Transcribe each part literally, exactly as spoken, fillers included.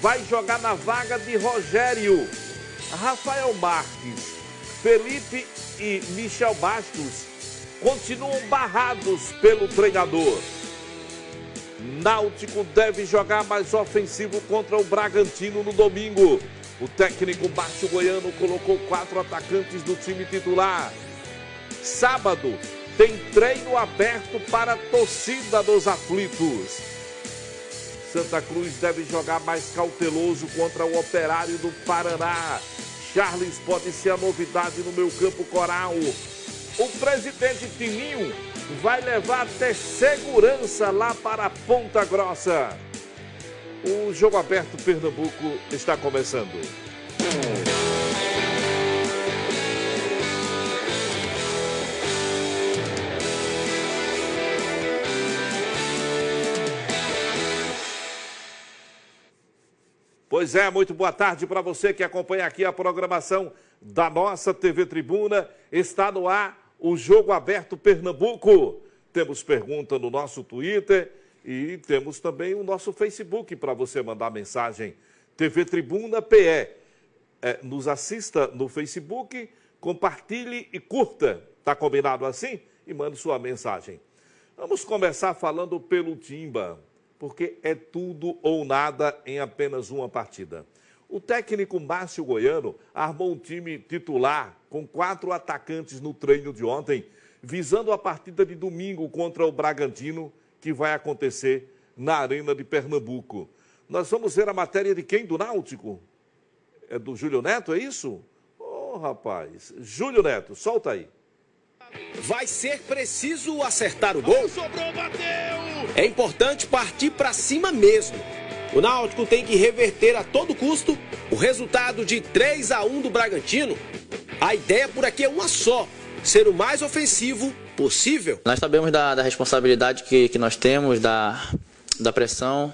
vai jogar na vaga de Rogério. Rafael Marques, Felipe e Michel Bastos continuam barrados pelo treinador. Náutico deve jogar mais ofensivo contra o Bragantino no domingo. O técnico Márcio Goiano colocou quatro atacantes do time titular. Sábado tem treino aberto para a torcida dos aflitos. Santa Cruz deve jogar mais cauteloso contra o Operário do Paraná. Charles pode ser a novidade no meio campo coral. O presidente Tininho vai levar até segurança lá para Ponta Grossa. O Jogo Aberto Pernambuco está começando. Pois é, muito boa tarde para você que acompanha aqui a programação da nossa T V Tribuna. Está no ar o Jogo Aberto Pernambuco. Temos pergunta no nosso Twitter e temos também o nosso Facebook para você mandar mensagem. T V Tribuna P E. É, nos assista no Facebook, compartilhe e curta. Tá combinado assim? E mande sua mensagem. Vamos começar falando pelo Timba, porque é tudo ou nada em apenas uma partida. O técnico Márcio Goiano armou um time titular com quatro atacantes no treino de ontem, visando a partida de domingo contra o Bragantino, que vai acontecer na Arena de Pernambuco. Nós vamos ver a matéria de quem? Do Náutico? É do Júlio Neto, é isso? Ô, oh, rapaz. Júlio Neto, solta aí. Vai ser preciso acertar o gol. Sobrou, bateu! É importante partir para cima mesmo. O Náutico tem que reverter a todo custo o resultado de três a um do Bragantino. A ideia por aqui é uma só: ser o mais ofensivo possível. Nós sabemos da, da responsabilidade que, que nós temos, da, da pressão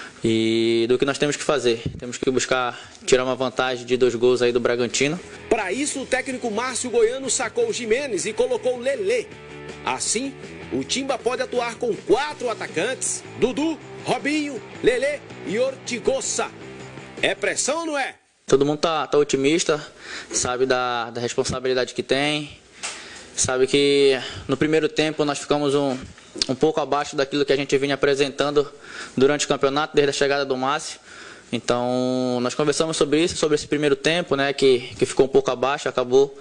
e do que nós temos que fazer. Temos que buscar tirar uma vantagem de dois gols aí do Bragantino. Para isso, o técnico Márcio Goiano sacou o Jimenez e colocou o Lelê. Assim, o Timba pode atuar com quatro atacantes: Dudu, Robinho, Lelê e Ortigosa. É pressão ou não é? Todo mundo tá, tá otimista, sabe da, da responsabilidade que tem, sabe que no primeiro tempo nós ficamos um, um pouco abaixo daquilo que a gente vinha apresentando durante o campeonato, desde a chegada do Márcio. Então, nós conversamos sobre isso, sobre esse primeiro tempo, né, que, que ficou um pouco abaixo, acabou,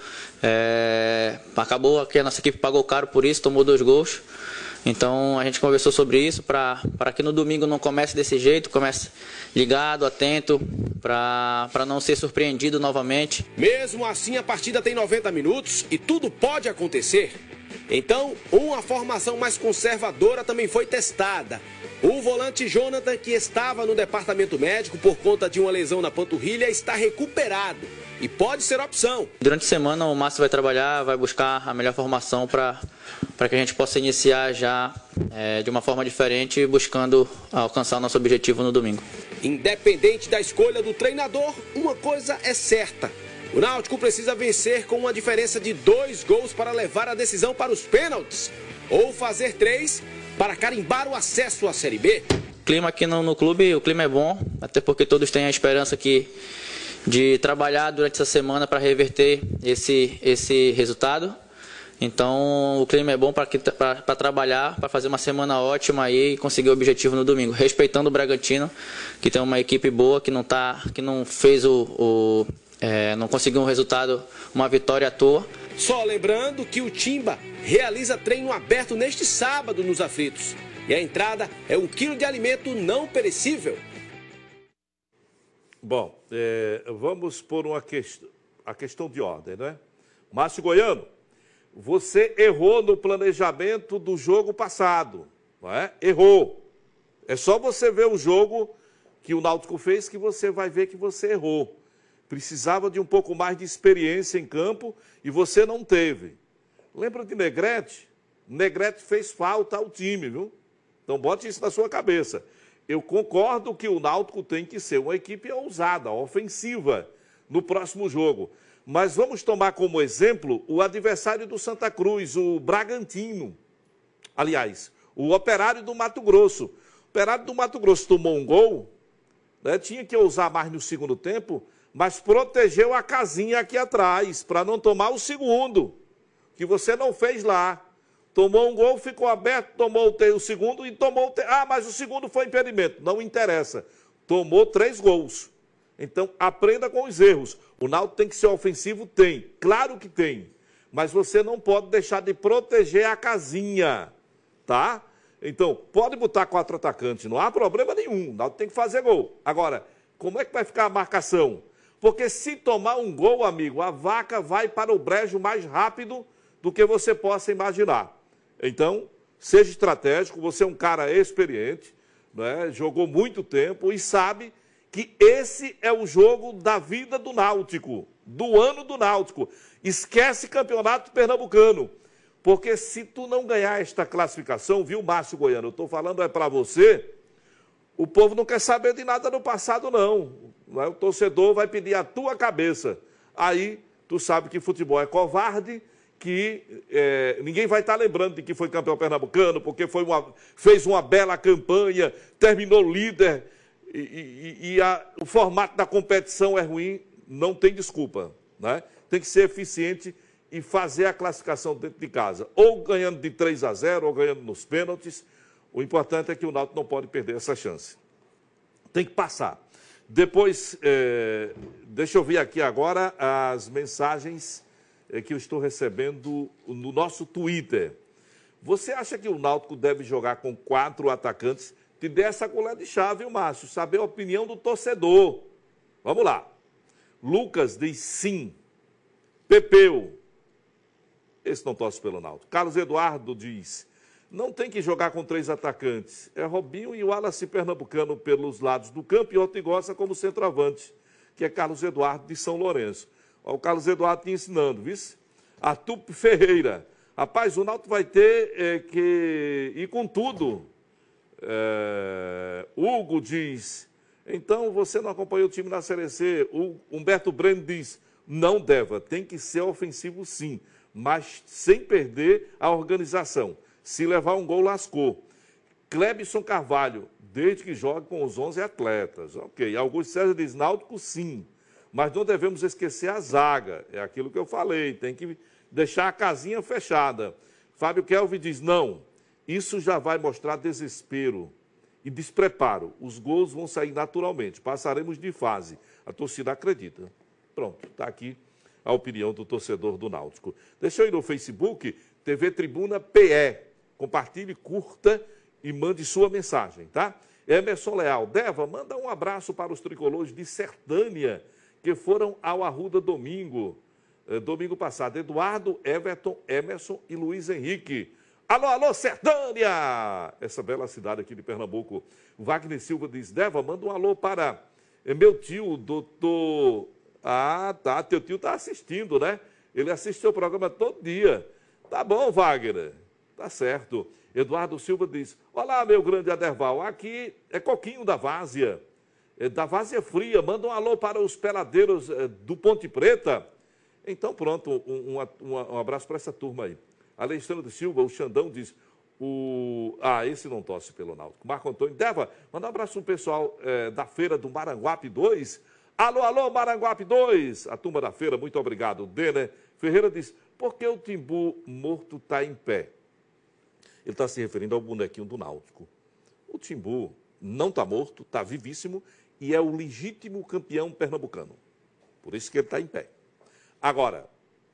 é, acabou que a nossa equipe pagou caro por isso, tomou dois gols. Então, a gente conversou sobre isso para que no domingo não comece desse jeito, comece ligado, atento, para não ser surpreendido novamente. Mesmo assim, a partida tem noventa minutos e tudo pode acontecer. Então, uma formação mais conservadora também foi testada. O volante Jonathan, que estava no departamento médico por conta de uma lesão na panturrilha, está recuperado e pode ser opção. Durante a semana o Márcio vai trabalhar, vai buscar a melhor formação para para que a gente possa iniciar já é, de uma forma diferente, buscando alcançar o nosso objetivo no domingo. Independente da escolha do treinador, uma coisa é certa: o Náutico precisa vencer com uma diferença de dois gols para levar a decisão para os pênaltis, ou fazer três para carimbar o acesso à Série B. O clima aqui no, no clube, o clima é bom, até porque todos têm a esperança aqui de trabalhar durante essa semana para reverter esse, esse resultado. Então o clima é bom para trabalhar, para fazer uma semana ótima aí e conseguir o objetivo no domingo, respeitando o Bragantino, que tem uma equipe boa, que não, tá, que não fez o, o é, não conseguiu um resultado, uma vitória à toa. Só lembrando que o Timba realiza treino aberto neste sábado nos Aflitos. E a entrada é um quilo de alimento não perecível. Bom, é, vamos por uma questão, a questão de ordem, né? Márcio Goiano, você errou no planejamento do jogo passado, não é? Errou. É só você ver o jogo que o Náutico fez que você vai ver que você errou. Precisava de um pouco mais de experiência em campo e você não teve. Lembra de Negrete? Negrete fez falta ao time, viu? Então bote isso na sua cabeça. Eu concordo que o Náutico tem que ser uma equipe ousada, ofensiva, no próximo jogo. Mas vamos tomar como exemplo o adversário do Santa Cruz, o Bragantino. Aliás, o Operário do Mato Grosso. O Operário do Mato Grosso tomou um gol né? Tinha que usar mais no segundo tempo, mas protegeu a casinha aqui atrás, para não tomar o segundo, que você não fez lá. Tomou um gol, ficou aberto, tomou o segundo e tomou o... Te... Ah, mas o segundo foi impedimento. Não interessa. Tomou três gols. Então, aprenda com os erros. O Náutico tem que ser ofensivo? Tem. Claro que tem. Mas você não pode deixar de proteger a casinha, tá? Então, pode botar quatro atacantes, não há problema nenhum. O Náutico tem que fazer gol. Agora, como é que vai ficar a marcação? Porque se tomar um gol, amigo, a vaca vai para o brejo mais rápido do que você possa imaginar. Então, seja estratégico, você é um cara experiente, né? Jogou muito tempo e sabe que esse é o jogo da vida do Náutico, do ano do Náutico. Esquece campeonato pernambucano, porque se tu não ganhar esta classificação, viu, Márcio Goiano, eu estou falando é para você, o povo não quer saber de nada do passado, não. O torcedor vai pedir a tua cabeça. Aí, tu sabe que futebol é covarde, que é, ninguém vai estar lembrando de que foi campeão pernambucano, porque foi uma, fez uma bela campanha, terminou líder, e, e, e a, o formato da competição é ruim, não tem desculpa, né? Tem que ser eficiente e fazer a classificação dentro de casa, ou ganhando de três a zero, ou ganhando nos pênaltis. O importante é que o Náutico não pode perder essa chance. Tem que passar. Depois, é, deixa eu ver aqui agora as mensagens que eu estou recebendo no nosso Twitter. Você acha que o Náutico deve jogar com quatro atacantes? Te dê essa colher de chá, viu, Márcio? Saber a opinião do torcedor. Vamos lá. Lucas diz sim. Pepeu. Esse não torce pelo Náutico. Carlos Eduardo diz, não tem que jogar com três atacantes. É Robinho e o Wallace Pernambucano pelos lados do campo e Ortigosa como centroavante, que é Carlos Eduardo de São Lourenço. O Carlos Eduardo te ensinando, viu? Arthur Ferreira. Rapaz, o Náutico vai ter é, que ir com tudo. É, Hugo diz, então você não acompanhou o time na Série C. O Humberto Breno diz, não deva, tem que ser ofensivo sim, mas sem perder a organização. Se levar um gol, lascou. Clebson Carvalho, desde que jogue com os onze atletas. Ok. Augusto César diz, Náutico sim. Mas não devemos esquecer a zaga, é aquilo que eu falei, tem que deixar a casinha fechada. Fábio Kelvin diz, não, isso já vai mostrar desespero e despreparo. Os gols vão sair naturalmente, passaremos de fase. A torcida acredita. Pronto, está aqui a opinião do torcedor do Náutico. Deixa eu ir no Facebook, T V Tribuna P E. Compartilhe, curta e mande sua mensagem, tá? Emerson Leal, Deva, manda um abraço para os tricolores de Sertânia, que foram ao Arruda domingo, eh, domingo passado. Eduardo, Everton, Emerson e Luiz Henrique. Alô, alô, Sertânia! Essa bela cidade aqui de Pernambuco. Wagner Silva diz, Deva, manda um alô para eh, meu tio, doutor... Ah, tá, teu tio está assistindo, né? Ele assiste o programa todo dia. Tá bom, Wagner, tá certo. Eduardo Silva diz, olá, meu grande Aderval, aqui é Coquinho da Várzea. Da Várzea Fria, manda um alô para os peladeiros do Ponte Preta. Então, pronto, um, um, um abraço para essa turma aí. Alexandre Silva, o Xandão, diz, o... ah, esse não torce pelo Náutico. Marco Antônio, Deva, manda um abraço para o pessoal é, da feira do Maranguape dois. Alô, alô, Maranguape dois. A turma da feira, muito obrigado. Denner Ferreira diz, por que o Timbu morto está em pé? Ele está se referindo ao bonequinho do Náutico. O Timbu não está morto, está vivíssimo, e é o legítimo campeão pernambucano. Por isso que ele está em pé. Agora,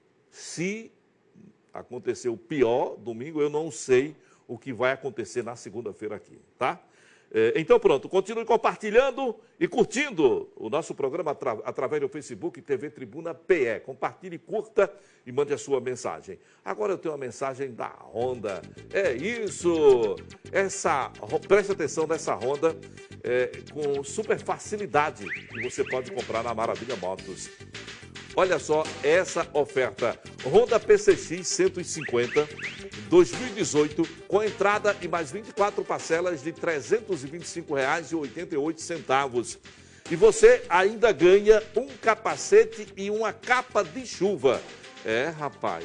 se acontecer o pior domingo, eu não sei o que vai acontecer na segunda-feira aqui, tá? É, então pronto, continue compartilhando e curtindo o nosso programa atra através do Facebook T V Tribuna P E. Compartilhe, curta e mande a sua mensagem. Agora eu tenho uma mensagem da Honda. É isso! Essa, preste atenção nessa Honda é, com super facilidade que você pode comprar na Maravilha Motos. Olha só essa oferta. Honda P C X cento e cinquenta, dois mil e dezoito, com entrada e mais vinte e quatro parcelas de trezentos e vinte e cinco reais e oitenta e oito centavos. E você ainda ganha um capacete e uma capa de chuva. É, rapaz,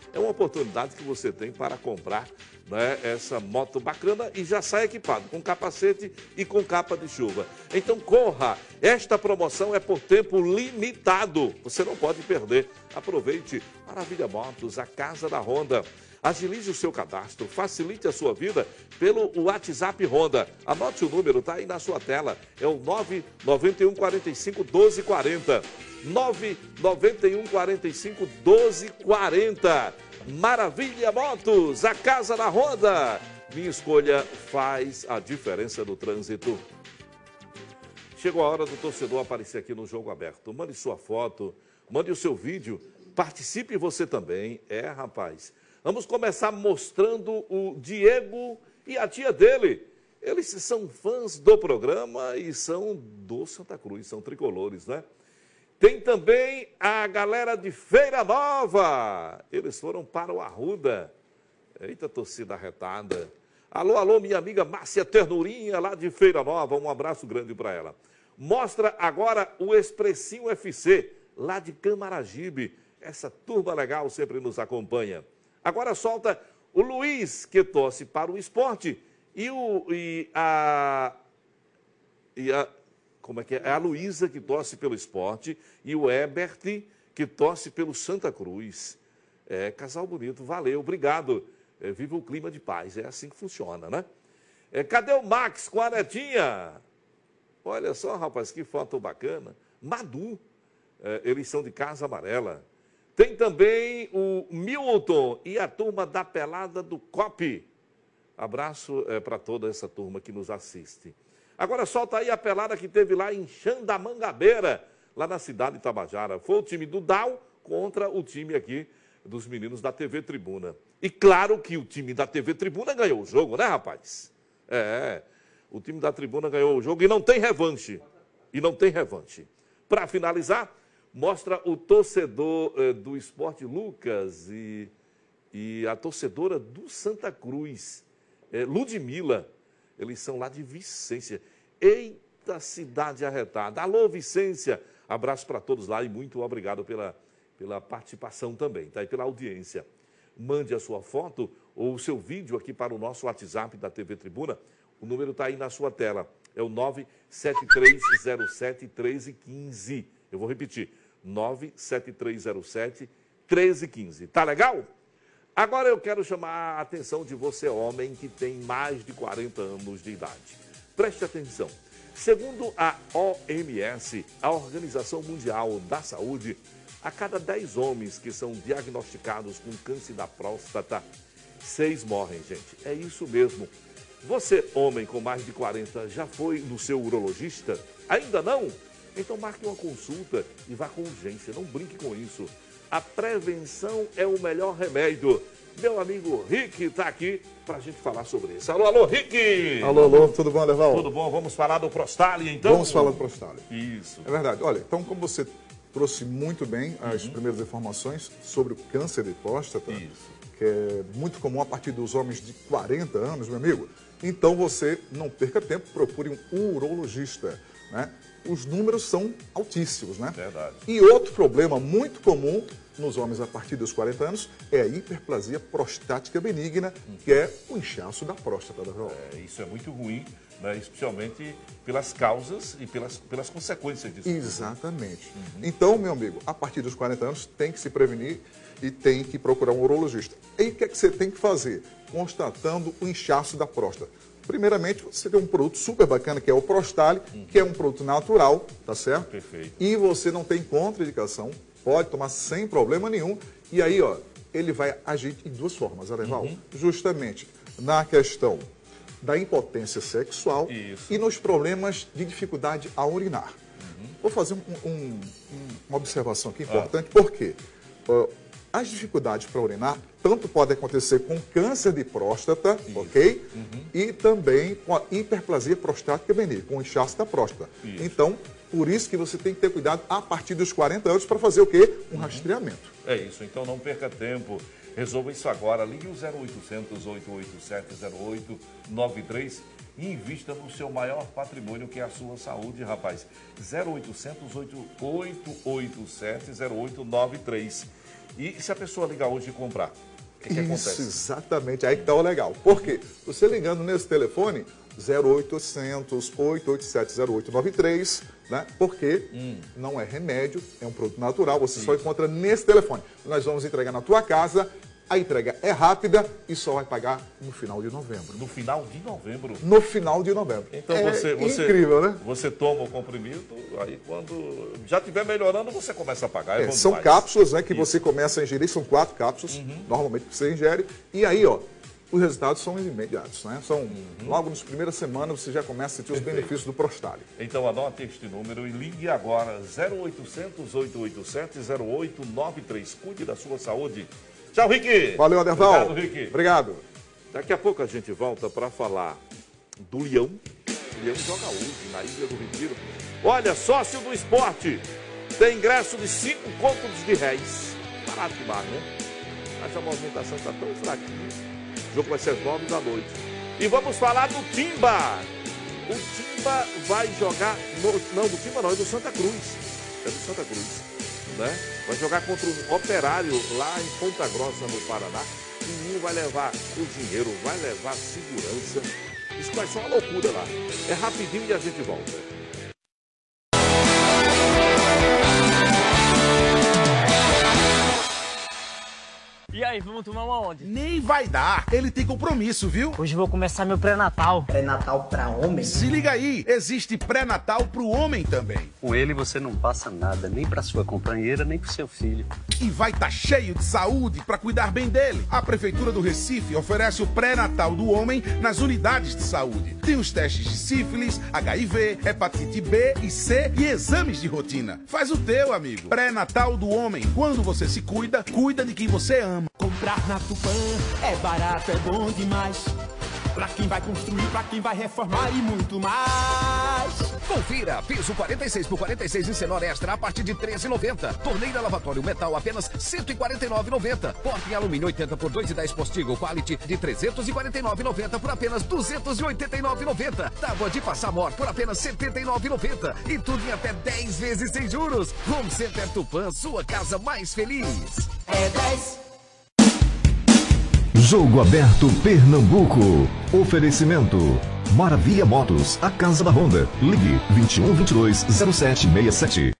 É uma oportunidade que você tem para comprar, né, essa moto bacana e já sai equipado com capacete e com capa de chuva. Então corra, esta promoção é por tempo limitado, você não pode perder. Aproveite. Maravilha Motos, a casa da Honda. Agilize o seu cadastro, facilite a sua vida pelo WhatsApp Honda. Anote o número, está aí na sua tela. É o nove nove um quatro cinco, doze quarenta. nove nove um quatro cinco, doze quarenta. Maravilha Motos, a casa da Honda. Minha escolha faz a diferença no trânsito. Chegou a hora do torcedor aparecer aqui no Jogo Aberto. Mande sua foto, mande o seu vídeo, participe você também. É, rapaz. Vamos começar mostrando o Diego e a tia dele. Eles são fãs do programa e são do Santa Cruz, são tricolores, né? Tem também a galera de Feira Nova. Eles foram para o Arruda. Eita, torcida arretada. Alô, alô, minha amiga Márcia Ternurinha, lá de Feira Nova. Um abraço grande para ela. Mostra agora o Expressinho F C, lá de Camaragibe. Essa turma legal sempre nos acompanha. Agora solta o Luiz, que torce para o Sport, e, o, e, a, e a... Como é que é? É a Luísa, que torce pelo Sport, e o Ebert, que torce pelo Santa Cruz. É, casal bonito, valeu, obrigado. É, viva o clima de paz, é assim que funciona, né? É, cadê o Max com a netinha? Olha só, rapaz, que foto bacana. Madu, é, eles são de Casa Amarela. Tem também o Milton e a turma da Pelada do C O P. Abraço é, para toda essa turma que nos assiste. Agora solta aí a pelada que teve lá em Xandamangabeira, lá na cidade de Tabajara. Foi o time do Dal contra o time aqui dos meninos da T V Tribuna. E claro que o time da T V Tribuna ganhou o jogo, né, rapaz? É, o time da Tribuna ganhou o jogo e não tem revanche. E não tem revanche. Para finalizar, mostra o torcedor eh, do Sport Lucas e, e a torcedora do Santa Cruz, eh, Ludmila. Eles são lá de Vicência. Eita, cidade arretada. Alô, Vicência. Abraço para todos lá e muito obrigado pela, pela participação também, tá? E pela audiência. Mande a sua foto ou o seu vídeo aqui para o nosso WhatsApp da T V Tribuna. O número está aí na sua tela. É o nove sete três zero sete, um três um cinco. Eu vou repetir. nove sete três zero sete, um três um cinco. Tá legal? Agora eu quero chamar a atenção de você, homem, que tem mais de quarenta anos de idade. Preste atenção. Segundo a O M S, a Organização Mundial da Saúde, a cada dez homens que são diagnosticados com câncer da próstata, seis morrem, gente. É isso mesmo. Você, homem com mais de quarenta, já foi no seu urologista? Ainda não? Então marque uma consulta e vá com urgência. Não brinque com isso. A prevenção é o melhor remédio. Meu amigo Rick está aqui para a gente falar sobre isso. Alô, alô, Rick! Alô, alô, tudo bom, Leval? Tudo bom, vamos falar do Prostali, então? Vamos falar do Prostali. Isso. É verdade. Olha, então, como você trouxe muito bem as uhum. primeiras informações sobre o câncer de próstata, isso. que é muito comum a partir dos homens de quarenta anos, meu amigo, então você não perca tempo, procure um urologista, né? Os números são altíssimos, né? Verdade. E outro problema muito comum nos homens a partir dos quarenta anos é a hiperplasia prostática benigna, hum. que é o inchaço da próstata. Da é, isso é muito ruim, né? Especialmente pelas causas e pelas, pelas consequências disso. Exatamente. Uhum. Então, meu amigo, a partir dos quarenta anos tem que se prevenir e tem que procurar um urologista. E o que é que você tem que fazer? Constatando o inchaço da próstata. Primeiramente, você tem um produto super bacana, que é o Prostali, uhum. que é um produto natural, tá certo? Perfeito. E você não tem contraindicação, pode tomar sem problema nenhum. E aí, ó, ele vai agir em duas formas, Areval. Uhum. Justamente na questão da impotência sexual Isso. e nos problemas de dificuldade a urinar. Uhum. Vou fazer um, um, uma observação aqui importante, ah. porque uh, as dificuldades para urinar tanto podem acontecer com câncer de próstata, Isso. ok? Uhum. E também com a hiperplasia prostática benigna, com o inchaço da próstata. Isso. Então, por isso que você tem que ter cuidado a partir dos quarenta anos para fazer o quê? Um uhum. rastreamento. É isso, então não perca tempo. Resolva isso agora. Ligue o zero oitocentos, oito oito sete, zero oito nove três e invista no seu maior patrimônio, que é a sua saúde, rapaz. zero oitocentos, oito oito sete, zero oito nove três. E se a pessoa ligar hoje e comprar? O que, que Isso, acontece? exatamente. Aí que tá o legal. Por quê? Você ligando nesse telefone, zero oitocentos, oito oito sete, zero oito nove três, né? Porque hum. não é remédio, é um produto natural, você Sim. só encontra nesse telefone. Nós vamos entregar na tua casa, a entrega é rápida e só vai pagar no final de novembro. No final de novembro? No final de novembro. Então é você, você, incrível, né? Você toma o comprimido, aí quando já estiver melhorando, você começa a pagar. É, são cápsulas, né, que Isso. você começa a ingerir, são quatro cápsulas, uhum. normalmente que você ingere, e aí, ó, os resultados são imediatos, né? São, uhum. logo nas primeiras semanas você já começa a sentir os benefícios do Prostália. Então anote este número e ligue agora, zero oitocentos, oito oito sete, zero oito nove três. Cuide da sua saúde. Tchau, Rick. Valeu, Aderval. Obrigado, Rick. Obrigado. Daqui a pouco a gente volta para falar do Leão. O Leão joga hoje na Ilha do Retiro. Olha, sócio do esporte. Tem ingresso de cinco contos de réis. Barato demais, né? Mas a movimentação está tão fraquinha. O jogo vai ser às nove da noite. E vamos falar do Timba. O Timba vai jogar... No... Não, do Timba não, é do Santa Cruz. É do Santa Cruz. Né? Vai jogar contra o Operário lá em Ponta Grossa, no Paraná. O menino vai levar o dinheiro, vai levar segurança. Isso vai ser uma loucura lá. É rapidinho e a gente volta. E aí, vamos tomar uma onde? Nem vai dar, ele tem compromisso, viu? Hoje vou começar meu pré-natal. Pré-natal pra homem? Se liga aí, existe pré-natal pro homem também. Com ele você não passa nada, nem pra sua companheira, nem pro seu filho. E vai estar tá cheio de saúde pra cuidar bem dele. A Prefeitura do Recife oferece o pré-natal do homem nas unidades de saúde. Tem os testes de sífilis, H I V, hepatite B e C e exames de rotina. Faz o teu, amigo. Pré-natal do homem. Quando você se cuida, cuida de quem você ama. Comprar na Tupã é barato, é bom demais. Pra quem vai construir, pra quem vai reformar e muito mais. Confira, piso quarenta e seis por quarenta e seis em Senor Extra a partir de treze reais e noventa centavos. Torneira lavatório metal apenas cento e quarenta e nove reais e noventa centavos. Porta em alumínio oitenta por dois e dez Postigo Quality de trezentos e quarenta e nove reais e noventa centavos por apenas duzentos e oitenta e nove reais e noventa centavos. Tábua de passar mor por apenas setenta e nove reais e noventa centavos. E tudo em até dez vezes sem juros. Home Center Tupã, sua casa mais feliz. É dez. Jogo Aberto Pernambuco. Oferecimento Maravilha Motos, a casa da Honda. Ligue vinte e um, vinte e dois, zero sete seis sete.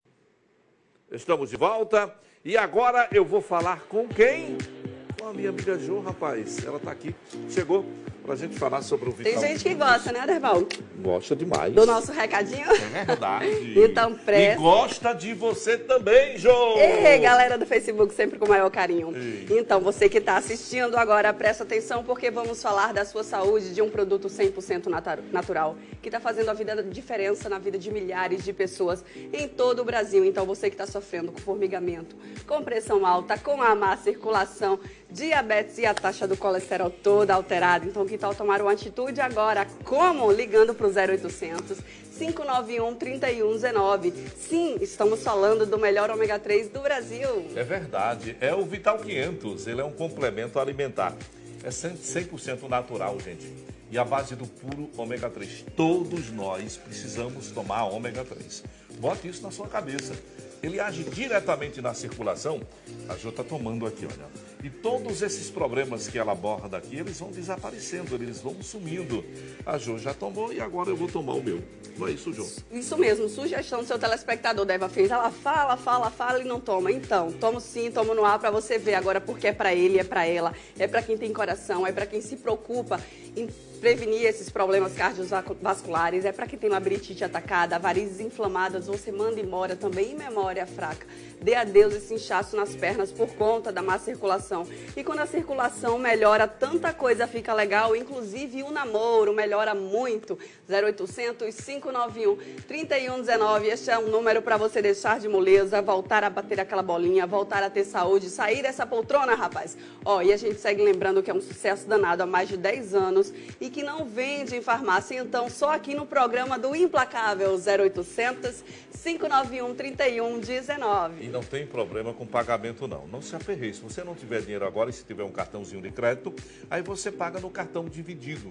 Estamos de volta e agora eu vou falar com quem? Com a minha amiga Jo, rapaz. Ela está aqui, chegou pra gente falar sobre o Vital. Tem gente que gosta, né, Aderval? Gosta demais. Do nosso recadinho? É verdade. Então, presta. E gosta de você também, Jo. Ei, galera do Facebook, sempre com o maior carinho. Ei. Então, você que está assistindo agora, presta atenção, porque vamos falar da sua saúde, de um produto cem por cento natural, que está fazendo a vida diferença na vida de milhares de pessoas em todo o Brasil. Então, você que está sofrendo com formigamento, com pressão alta, com a má circulação, diabetes e a taxa do colesterol toda alterada. Então, que tal tomar uma atitude agora? Como? Ligando para o zero oitocentos, cinco nove um, três um um nove. Sim, estamos falando do melhor ômega três do Brasil. É verdade. É o Vital quinhentos. Ele é um complemento alimentar. É cem por cento natural, gente. E a base do puro ômega três. Todos nós precisamos tomar ômega três. Bote isso na sua cabeça. Ele age diretamente na circulação. A Jo está tomando aqui, olha. E todos esses problemas que ela aborda aqui, eles vão desaparecendo, eles vão sumindo. A Jo já tomou e agora eu vou tomar o meu. Não é isso, Jo? Isso mesmo. Sugestão do seu telespectador, Deva fez. Ela fala, fala, fala e não toma. Então, tomo sim, tomo no ar para você ver agora, porque é para ele, é para ela, é para quem tem coração, é para quem se preocupa em prevenir esses problemas cardiovasculares, é para quem tem labirintite atacada, varizes inflamadas, você manda embora também, e memória fraca. Dê adeus esse inchaço nas pernas por conta da má circulação. E quando a circulação melhora, tanta coisa fica legal, inclusive o namoro melhora muito. zero oitocentos, cinco nove um, três um um nove, este é um número para você deixar de moleza, voltar a bater aquela bolinha, voltar a ter saúde, sair dessa poltrona, rapaz. Ó, e a gente segue lembrando que é um sucesso danado há mais de dez anos e que não vende em farmácia, então só aqui no programa do Implacável, zero oitocentos, cinco nove um, três um um nove. E não tem problema com pagamento, não. Não se aperreie. Se você não tiver dinheiro agora e se tiver um cartãozinho de crédito, aí você paga no cartão dividido.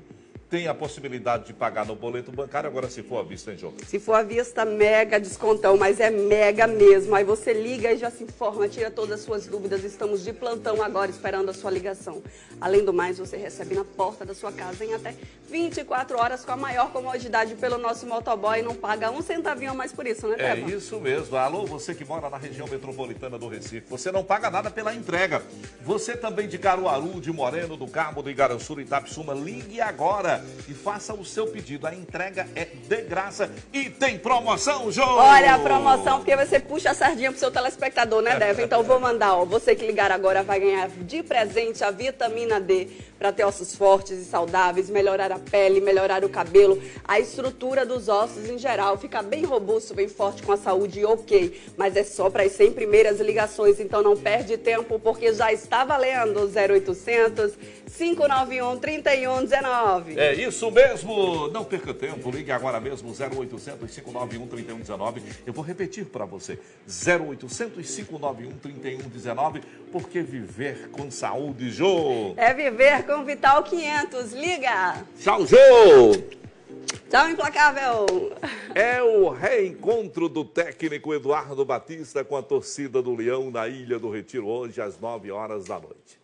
tem a possibilidade de pagar no boleto bancário, agora se for à vista, hein, João? Se for à vista, mega descontão, mas é mega mesmo. Aí você liga e já se informa, tira todas as suas dúvidas. Estamos de plantão agora, esperando a sua ligação. Além do mais, você recebe na porta da sua casa em até vinte e quatro horas com a maior comodidade pelo nosso motoboy. Não paga um centavinho a mais por isso, né, Teva? É isso mesmo. Alô, você que mora na região metropolitana do Recife, você não paga nada pela entrega. Você também de Caruaru, de Moreno, do Cabo, do Igaraçu, Itapissuma, ligue agora e faça o seu pedido. A entrega é de graça e tem promoção, João! Olha a promoção, porque você puxa a sardinha pro seu telespectador, né, Deva? Então vou mandar, ó, você que ligar agora vai ganhar de presente a vitamina D para ter ossos fortes e saudáveis, melhorar a pele, melhorar o cabelo, a estrutura dos ossos em geral, ficar bem robusto, bem forte, com a saúde ok. Mas é só para as cem primeiras ligações, então não perde tempo, porque já está valendo zero oitocentos, cinco nove um, três um um nove. É isso mesmo, não perca tempo, ligue agora mesmo zero oitocentos, cinco nove um, três um um nove. Eu vou repetir para você, zero oitocentos, cinco nove um, três um um nove, porque viver com saúde, Jô. É viver com Vital quinhentos, liga! Tchau, Jô! Tchau, Implacável! É o reencontro do técnico Eduardo Batista com a torcida do Leão na Ilha do Retiro, hoje às nove horas da noite.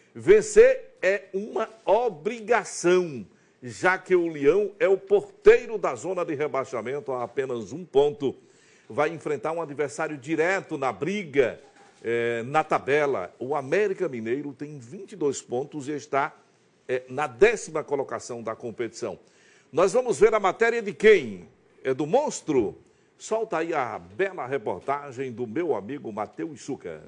Vencer é uma obrigação, já que o Leão é o porteiro da zona de rebaixamento a apenas um ponto. Vai enfrentar um adversário direto na briga, é, na tabela. O América Mineiro tem vinte e dois pontos e está é, na décima colocação da competição. Nós vamos ver a matéria de quem? É do Monstro? Solta aí a bela reportagem do meu amigo Matheus Suca.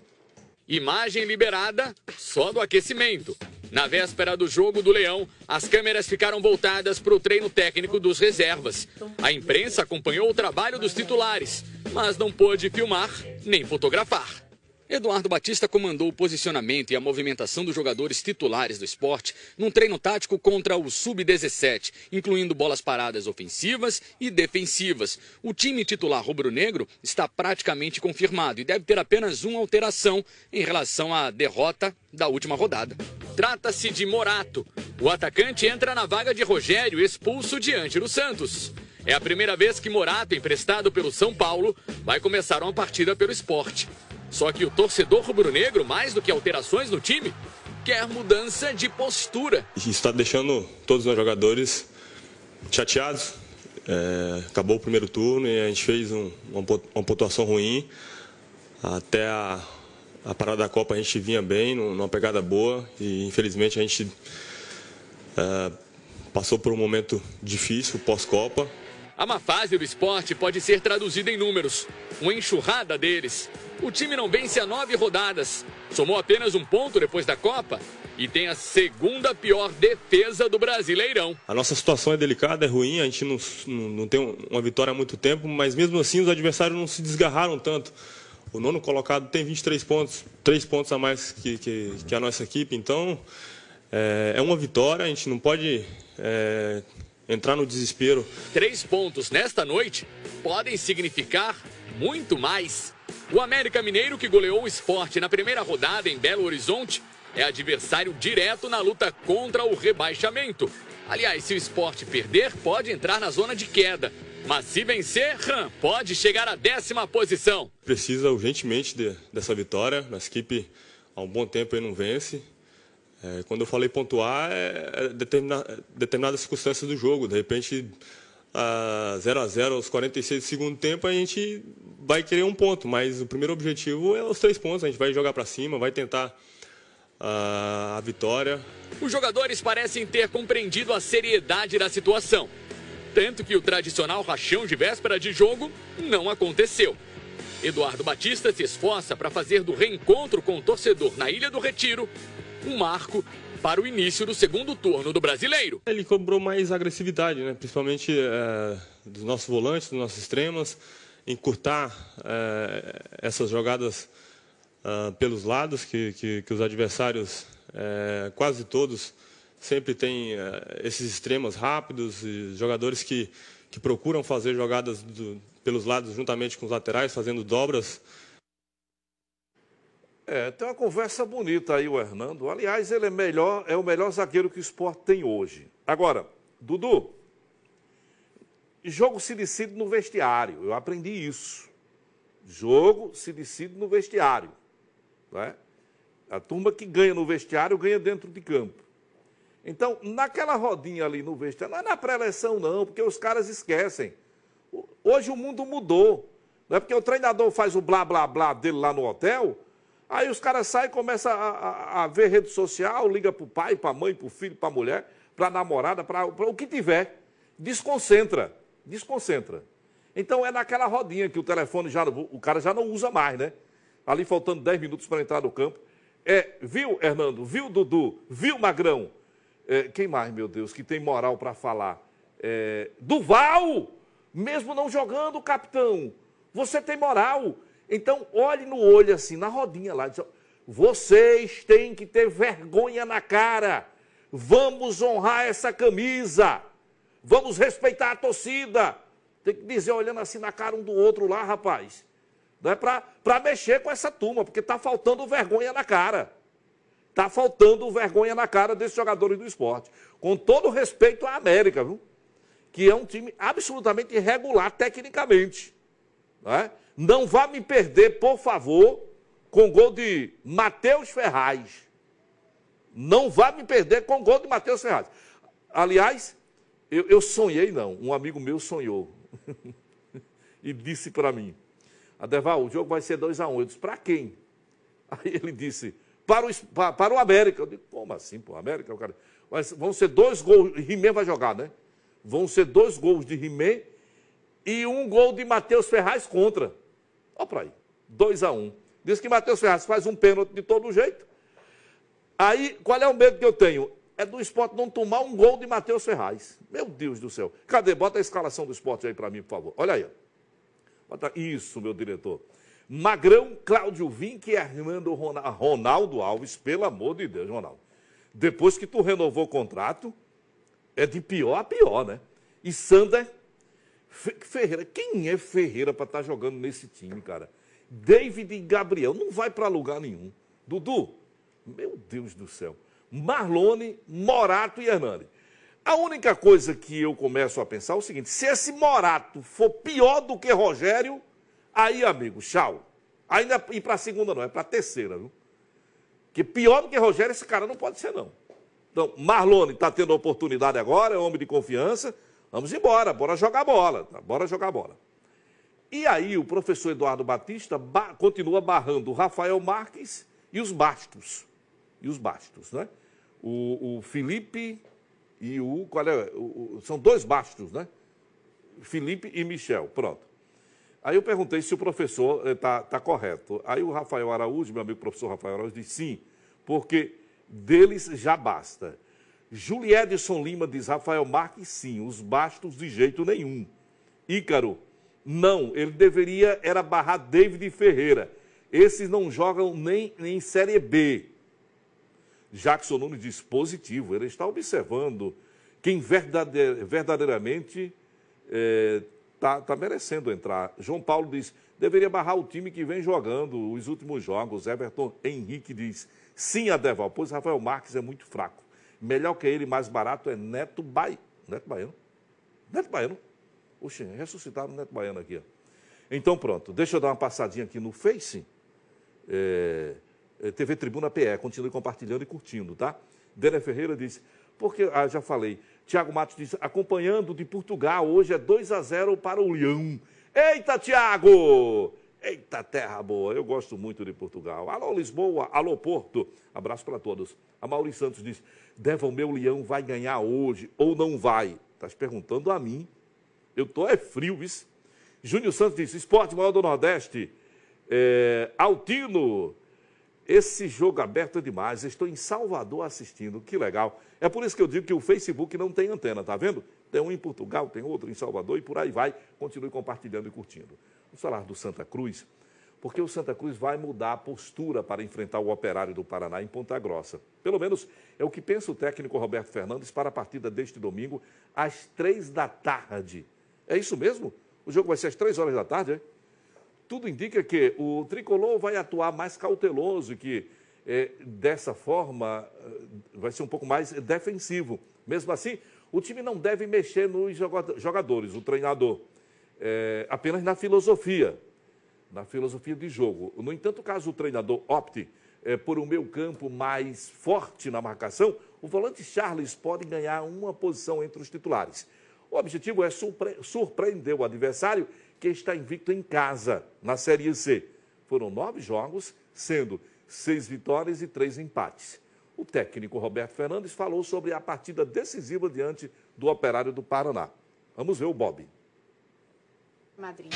Imagem liberada só do aquecimento. Na véspera do jogo do Leão, as câmeras ficaram voltadas para o treino técnico dos reservas. A imprensa acompanhou o trabalho dos titulares, mas não pôde filmar nem fotografar. Eduardo Batista comandou o posicionamento e a movimentação dos jogadores titulares do esporte num treino tático contra o sub dezessete, incluindo bolas paradas ofensivas e defensivas. O time titular rubro-negro está praticamente confirmado e deve ter apenas uma alteração em relação à derrota da última rodada. Trata-se de Morato. O atacante entra na vaga de Rogério, expulso de Ângelo Santos. É a primeira vez que Morato, emprestado pelo São Paulo, vai começar uma partida pelo esporte. Só que o torcedor rubro-negro, mais do que alterações no time, quer mudança de postura. Isso está deixando todos os jogadores chateados. É, acabou o primeiro turno e a gente fez um, uma pontuação ruim. Até a, a parada da Copa a gente vinha bem, numa pegada boa. E infelizmente a gente é, passou por um momento difícil pós-Copa. A má fase do esporte pode ser traduzida em números. Uma enxurrada deles. O time não vence há nove rodadas, somou apenas um ponto depois da Copa e tem a segunda pior defesa do Brasileirão. A nossa situação é delicada, é ruim, a gente não, não, não tem uma vitória há muito tempo, mas mesmo assim os adversários não se desgarraram tanto. O nono colocado tem vinte e três pontos, três pontos a mais que, que, que a nossa equipe, então é, é uma vitória, a gente não pode é, entrar no desespero. Três pontos nesta noite podem significar muito mais. O América Mineiro, que goleou o Sport na primeira rodada em Belo Horizonte, é adversário direto na luta contra o rebaixamento. Aliás, se o Sport perder, pode entrar na zona de queda. Mas se vencer, pode chegar à décima posição. Precisa urgentemente de, dessa vitória. Nossa equipe há um bom tempo aí não vence. É, quando eu falei pontuar, é, é determina, determinadas circunstâncias do jogo. De repente, a zero a zero aos quarenta e seis do segundo tempo, a gente vai querer um ponto. Mas o primeiro objetivo é os três pontos. A gente vai jogar para cima, vai tentar a, a vitória. Os jogadores parecem ter compreendido a seriedade da situação. Tanto que o tradicional rachão de véspera de jogo não aconteceu. Eduardo Batista se esforça para fazer do reencontro com o torcedor na Ilha do Retiro um marco para o início do segundo turno do Brasileiro. Ele cobrou mais agressividade, né? Principalmente é, dos nossos volantes, dos nossos extremos, encurtar é, essas jogadas é, pelos lados, que, que, que os adversários, é, quase todos, sempre têm é, esses extremos rápidos, e jogadores que, que procuram fazer jogadas do, pelos lados juntamente com os laterais, fazendo dobras. É, tem uma conversa bonita aí o Hernando. Aliás, ele é, melhor, é o melhor zagueiro que o Sport tem hoje. Agora, Dudu, jogo se decide no vestiário. Eu aprendi isso. Jogo se decide no vestiário. Né? A turma que ganha no vestiário ganha dentro de campo. Então, naquela rodinha ali no vestiário, não é na pré-eleição não, porque os caras esquecem. Hoje o mundo mudou. Não é porque o treinador faz o blá, blá, blá dele lá no hotel, aí os caras saem e começam a, a, a ver rede social, liga para o pai, para a mãe, para o filho, para a mulher, para a namorada, para o que tiver. Desconcentra, desconcentra. Então é naquela rodinha que o telefone já, o cara já não usa mais, né? Ali faltando dez minutos para entrar no campo. É, viu, Hernando? Viu, Dudu? Viu, Magrão? É, quem mais, meu Deus, que tem moral para falar? É, Duval! Mesmo não jogando, capitão, você tem moral. Então, olhe no olho assim, na rodinha lá. Diz, vocês têm que ter vergonha na cara. Vamos honrar essa camisa. Vamos respeitar a torcida. Tem que dizer, olhando assim na cara um do outro lá, rapaz. Não é para mexer com essa turma, porque está faltando vergonha na cara. Está faltando vergonha na cara desses jogadores do esporte. Com todo respeito à América, viu? Que é um time absolutamente irregular tecnicamente. Não é? Não vá me perder, por favor, com o gol de Matheus Ferraz. Não vá me perder com o gol de Matheus Ferraz. Aliás, eu, eu sonhei, não. Um amigo meu sonhou. E disse para mim, Adeval, o jogo vai ser dois a um. Eu disse, para quem? Aí ele disse, para o, para, para o América. Eu disse, como assim, pô? América? O cara... Mas vão ser dois gols, Rimé vai jogar, né? Vão ser dois gols de Rimé e um gol de Matheus Ferraz contra. Olha para aí, dois a um. Diz que Matheus Ferraz faz um pênalti de todo jeito. Aí, qual é o medo que eu tenho? É do Sport não tomar um gol de Matheus Ferraz. Meu Deus do céu. Cadê? Bota a escalação do Sport aí para mim, por favor. Olha aí. Bota... Isso, meu diretor. Magrão, Cláudio Vinck e Hernando Ronaldo Alves. Pelo amor de Deus, Ronaldo. Depois que tu renovou o contrato, é de pior a pior, né? E Sander Ferreira. Quem é Ferreira para estar jogando nesse time, cara? David e Gabriel. Não vai para lugar nenhum. Dudu, meu Deus do céu. Marlone, Morato e Hernani. A única coisa que eu começo a pensar é o seguinte, se esse Morato for pior do que Rogério, aí, amigo, tchau. Ainda ir para a segunda não, é para a terceira, viu? Que pior do que Rogério, esse cara não pode ser, não. Então, Marlone está tendo a oportunidade agora, é homem de confiança. Vamos embora, bora jogar bola, tá? Bora jogar bola. E aí o professor Eduardo Batista ba continua barrando o Rafael Marques e os Bastos. E os Bastos, né? O, o Felipe e o... Qual é? O, o, são dois Bastos, né? Felipe e Michel, pronto. Aí eu perguntei se o professor está tá correto. Aí o Rafael Araújo, meu amigo professor Rafael Araújo, disse sim, porque deles já basta. Juliedson Lima diz, Rafael Marques, sim, os Bastos de jeito nenhum. Ícaro, não, ele deveria era barrar David Ferreira. Esses não jogam nem, nem em Série B. Jackson Nunes diz, positivo, ele está observando quem verdade, verdadeiramente está é, tá merecendo entrar. João Paulo diz, deveria barrar o time que vem jogando os últimos jogos. Everton Henrique diz, sim, Adeval, pois Rafael Marques é muito fraco. Melhor que ele, mais barato, é Neto Baiano. Neto Baiano? Neto Baiano? Oxe, ressuscitaram o Neto Baiano aqui. Ó. Então, pronto. Deixa eu dar uma passadinha aqui no Face. É, é, T V Tribuna P E. Continue compartilhando e curtindo, tá? Dena Ferreira diz, porque, ah, já falei. Tiago Matos diz, acompanhando de Portugal, hoje é dois a zero para o Leão. Eita, Tiago! Eita, terra boa, eu gosto muito de Portugal. Alô, Lisboa, alô, Porto. Abraço para todos. A Mauri Santos diz, Deva, o meu Leão vai ganhar hoje ou não vai? Estás perguntando a mim. Eu tô é frio, isso. Júnior Santos diz, esporte maior do Nordeste. É, Altino, esse jogo aberto é demais. Estou em Salvador assistindo, que legal. É por isso que eu digo que o Facebook não tem antena, tá vendo? Tem um em Portugal, tem outro em Salvador e por aí vai. Continue compartilhando e curtindo. Vamos falar do Santa Cruz, porque o Santa Cruz vai mudar a postura para enfrentar o Operário do Paraná em Ponta Grossa. Pelo menos é o que pensa o técnico Roberto Fernandes para a partida deste domingo, às três da tarde. É isso mesmo? O jogo vai ser às três horas da tarde, é? Tudo indica que o tricolor vai atuar mais cauteloso e que, é, dessa forma, vai ser um pouco mais defensivo. Mesmo assim, O time não deve mexer nos jogadores, o treinador, é, apenas na filosofia, na filosofia de jogo. No entanto, caso o treinador opte é, por um meio campo mais forte na marcação, o volante Charles pode ganhar uma posição entre os titulares. O objetivo é surpre surpreender o adversário que está invicto em casa, na Série C. Foram nove jogos, sendo seis vitórias e três empates. O técnico Roberto Fernandes falou sobre a partida decisiva diante do Operário do Paraná. Vamos ver o Bob. Madrinha.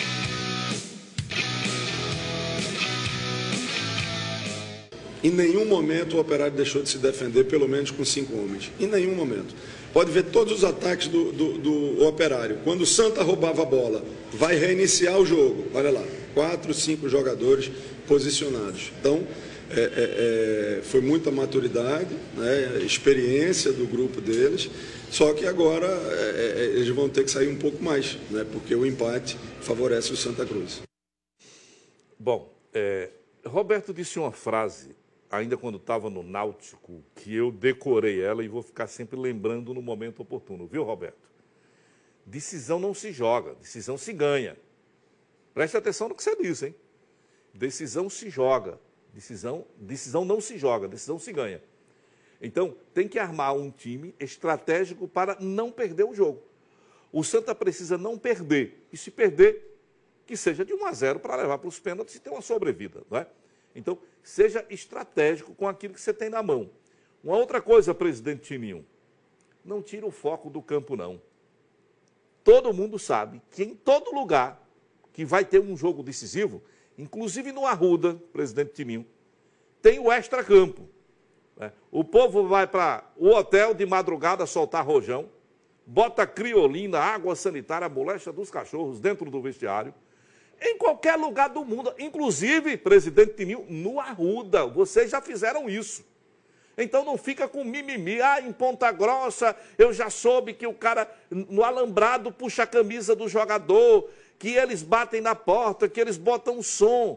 Em nenhum momento o Operário deixou de se defender, pelo menos com cinco homens. Em nenhum momento. Pode ver todos os ataques do, do, do Operário. Quando o Santa roubava a bola, vai reiniciar o jogo. Olha lá, quatro, cinco jogadores posicionados. Então, é, é, é, foi muita maturidade, né, experiência do grupo deles. Só que agora é, é, eles vão ter que sair um pouco mais, né, porque o empate favorece o Santa Cruz. Bom, é, Roberto disse uma frase, ainda quando estava no Náutico, que eu decorei ela e vou ficar sempre lembrando no momento oportuno. Viu, Roberto? Decisão não se joga, decisão se ganha. Preste atenção no que você disse, hein? Decisão se joga, decisão, decisão não se joga, decisão se ganha. Então, tem que armar um time estratégico para não perder o jogo. O Santa precisa não perder, e se perder, que seja de um a zero para levar para os pênaltis e ter uma sobrevida, não é? Então, seja estratégico com aquilo que você tem na mão. Uma outra coisa, presidente Tininho, não tira o foco do campo, não. Todo mundo sabe que em todo lugar que vai ter um jogo decisivo, inclusive no Arruda, presidente Tininho, tem o extracampo. Né? O povo vai para o hotel de madrugada soltar rojão, bota criolina, água sanitária, moléstia dos cachorros dentro do vestiário, em qualquer lugar do mundo, inclusive, presidente Tininho, no Arruda. Vocês já fizeram isso. Então não fica com mimimi. Ah, em Ponta Grossa eu já soube que o cara no alambrado puxa a camisa do jogador, que eles batem na porta, que eles botam som.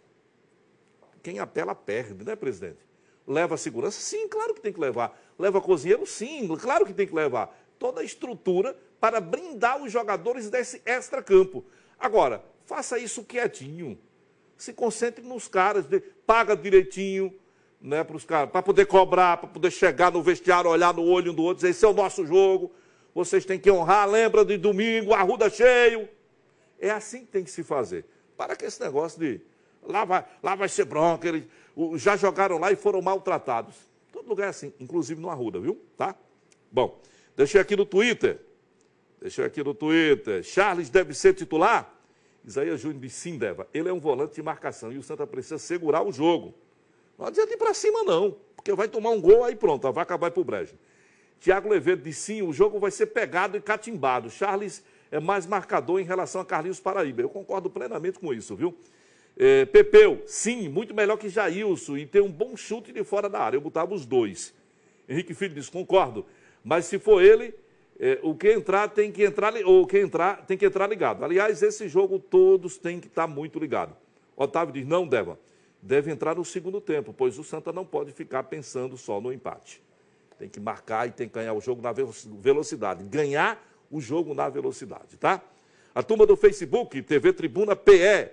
Quem apela perde, né, presidente? Leva a segurança? Sim, claro que tem que levar. Leva cozinheiro? Sim, claro que tem que levar. Toda a estrutura para brindar os jogadores desse extracampo. Agora, faça isso quietinho. Se concentre nos caras, paga direitinho, né, para os caras, para poder cobrar, para poder chegar no vestiário, olhar no olho um do outro, dizer, esse é o nosso jogo, vocês têm que honrar, lembra de domingo, Arruda cheio. É assim que tem que se fazer. Para que esse negócio de, lá vai, lá vai ser bronca, eles já jogaram lá e foram maltratados. Todo lugar é assim, inclusive no Arruda, viu? Tá? Bom, deixei aqui no Twitter, deixei aqui no Twitter, Charles deve ser titular? Isaías Júnior disse, sim, Deva, ele é um volante de marcação e o Santa precisa segurar o jogo. Não adianta ir para cima, não, porque vai tomar um gol, aí pronto, a vaca vai para o brejo. Tiago Levedo disse, sim, o jogo vai ser pegado e catimbado. Charles é mais marcador em relação a Carlinhos Paraíba. Eu concordo plenamente com isso, viu? É, Pepeu, sim, muito melhor que Jailson e tem um bom chute de fora da área. Eu botava os dois. Henrique Filho disse, concordo, mas se for ele... É, o que entrar tem que entrar, ou quem entrar tem que entrar ligado. Aliás, esse jogo todos têm que estar muito ligados. Otávio diz, não, Deva, deve entrar no segundo tempo, pois o Santa não pode ficar pensando só no empate. Tem que marcar e tem que ganhar o jogo na velocidade. Ganhar o jogo na velocidade, tá? A turma do Facebook, T V Tribuna P E.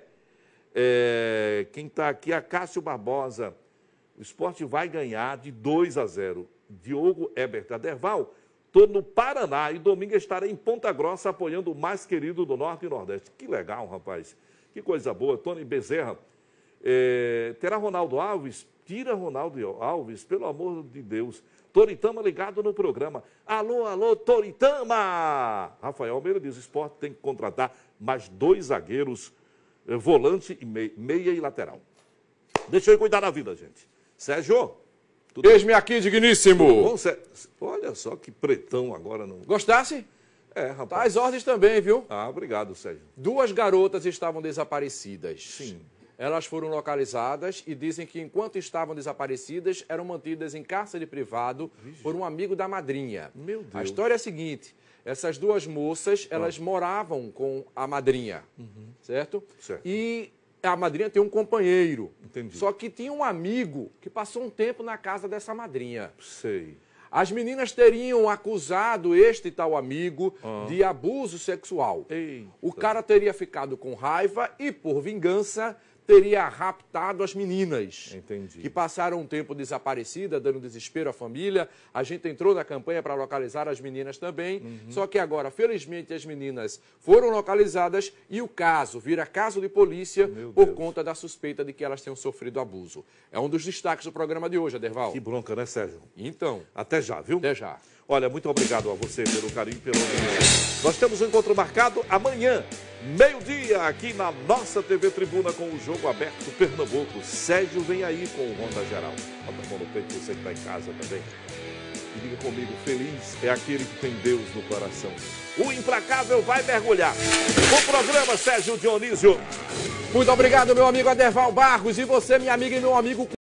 É, quem está aqui é a Cássio Barbosa. O Sport vai ganhar de dois a zero. Diogo Herbert Aderval. Estou no Paraná e domingo estarei em Ponta Grossa apoiando o mais querido do Norte e Nordeste. Que legal, rapaz. Que coisa boa. Tony Bezerra. É, terá Ronaldo Alves? Tira Ronaldo Alves, pelo amor de Deus. Toritama ligado no programa. Alô, alô, Toritama! Rafael Almeida diz, o Sport tem que contratar mais dois zagueiros, volante, e meia, meia e lateral. Deixa eu cuidar da vida, gente. Sérgio... Eis-me aqui, digníssimo. Bom, olha só que pretão agora. Não... Gostasse? É, rapaz. Tá às ordens também, viu? Ah, obrigado, Sérgio. Duas garotas estavam desaparecidas. Sim. Elas foram localizadas e dizem que, enquanto estavam desaparecidas, eram mantidas em cárcere privado Vixe. por um amigo da madrinha. Meu Deus. A história é a seguinte, essas duas moças, elas ah. moravam com a madrinha, uhum. certo? Certo. E... a madrinha tem um companheiro. Entendi. Só que tinha um amigo que passou um tempo na casa dessa madrinha. Sei. As meninas teriam acusado este tal amigo Ah. de abuso sexual. Eita. O cara teria ficado com raiva e, por vingança, teria raptado as meninas. Entendi. Que passaram um tempo desaparecida, dando desespero à família. A gente entrou na campanha para localizar as meninas também. Uhum. Só que agora, felizmente, as meninas foram localizadas e o caso vira caso de polícia por conta da suspeita de que elas tenham sofrido abuso. É um dos destaques do programa de hoje, Aderval. Que bronca, né, Sérgio? Então. Até já, viu? Até já. Olha, muito obrigado a você pelo carinho, pelo audiência. Nós temos um encontro marcado amanhã, meio-dia, aqui na nossa T V Tribuna com o Jogo Aberto Pernambuco. Sérgio vem aí com o Ronda Geral. Bota a mão no peito, você que está em casa também. E diga comigo, feliz é aquele que tem Deus no coração. O implacável vai mergulhar. O programa, Sérgio Dionísio. Muito obrigado, meu amigo Aderval Barros. E você, minha amiga e meu amigo...